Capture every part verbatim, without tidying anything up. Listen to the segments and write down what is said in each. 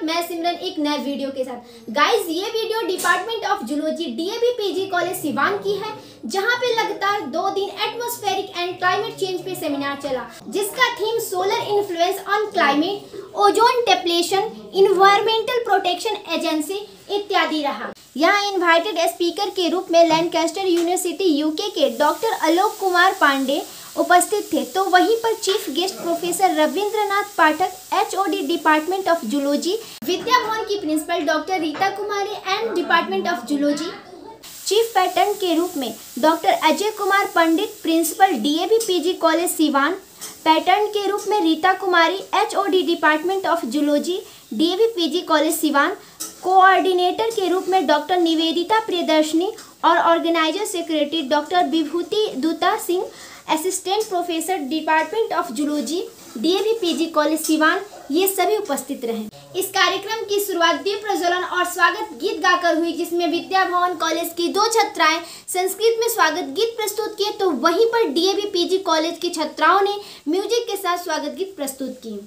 मैं सिमरन एक नए वीडियो के साथ। गाइस, ये video department of zoology DAV PG college Siwan की है, जहां पे लगातार दो दिन एटमॉस्फेरिक एंड क्लाइमेट चेंज पे सेमिनार चला, जिसका theme solar influence on climate, ozone depletion, environmental protection agency इत्यादि रहा। यहाँ इन्वाइटेड स्पीकर के रूप में लैंकास्टर यूनिवर्सिटी यूके के डॉक्टर आलोक कुमार पांडे उपस्थित थे, तो वहीं पर chief guest professor Rabindranath Pathak, HOD department of zoology, Vidya Bhawan की principal doctor Rita Kumari and department of zoology, chief patron के रूप में doctor Ajay Kumar Pandit, principal DAV PG college Siwan, patron के रूप में Rita Kumari, HOD department of zoology, DAV PG college Siwan, coordinator के रूप में डॉक्टर निवेदिता प्रियदर्शनी और organiser secretary doctor Vibhuti Duta Singh, assistant professor department of zoology, DAV PG college Siwan, ये सभी उपस्थित रहे। इस कार्यक्रम की शुरुआत दीप प्रज्वलन और स्वागत गीत गाकर हुई, जिसमें विद्या भवन कॉलेज की दो छात्राएं संस्कृत में स्वागत गीत प्रस्तुत किए, तो वहीं पर डीएवी पीजी कॉलेज की छात्राओं ने म्यूजिक के साथ स्वागत गीत प्रस्तुत किए।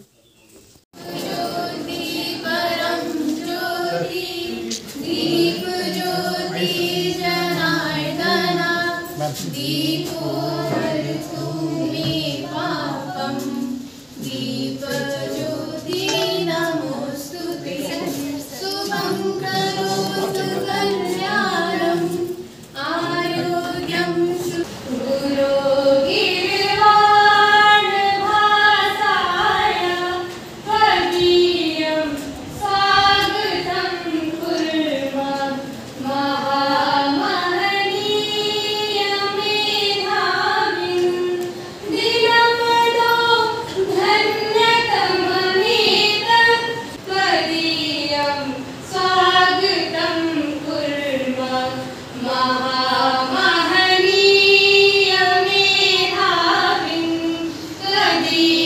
दीपो हरतु मे पापं दीपज्योति नमोस्तुते शुभं करोतु कल्याणं आरोग्यं गुरोर्गिर्वाणभासाय त्वदीयं स्वागतं कुर्मः महामहनीय मेधाविं त्वदीयं